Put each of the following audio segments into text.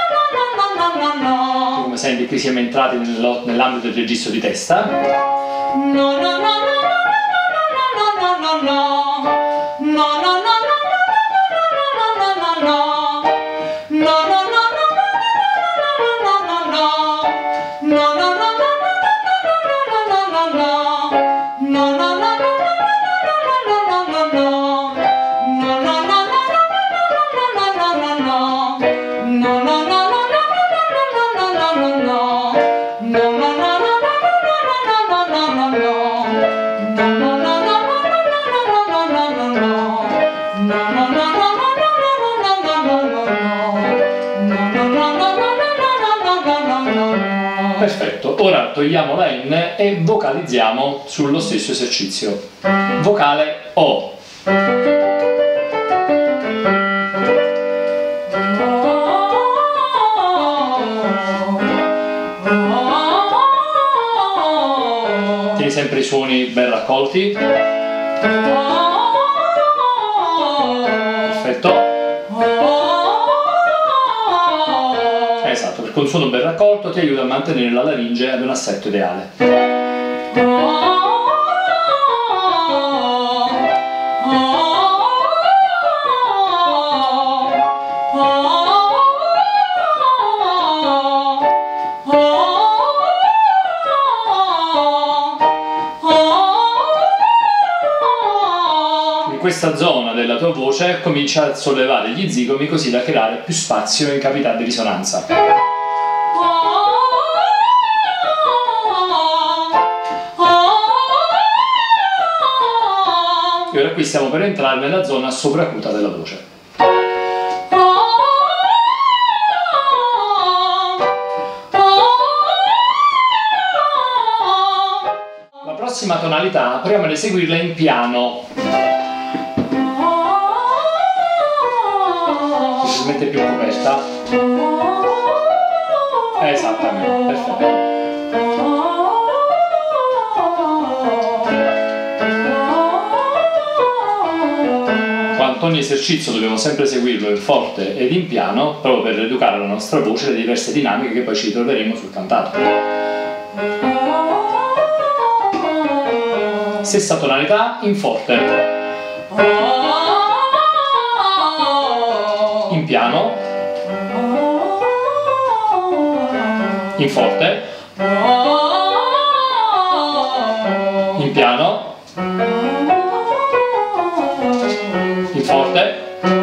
Come senti qui siamo entrati nell'ambito del registro di testa. Perfetto, ora togliamo la N e vocalizziamo sullo stesso esercizio. Vocale O. Tieni sempre i suoni ben raccolti. Perfetto. Esatto, perché un suono ben raccolto ti aiuta a mantenere la laringe ad un assetto ideale. In questa zona della tua voce comincia a sollevare gli zigomi così da creare più spazio in cavità di risonanza. E ora qui stiamo per entrare nella zona sopracuta della voce. La prossima tonalità proviamo ad eseguirla in piano. Si mette più coperta. Esattamente, perfetto. Quanto ogni esercizio dobbiamo sempre eseguirlo in forte ed in piano, proprio per educare la nostra voce alle diverse dinamiche che poi ci troveremo sul cantato. Stessa tonalità in forte. In piano. in forte, in piano, in forte,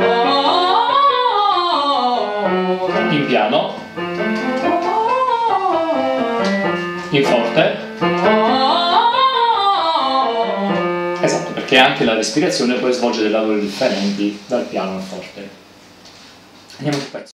in piano, in forte. Esatto, perché anche la respirazione poi svolge dei lavori differenti dal piano al forte. Andiamo sul pezzo.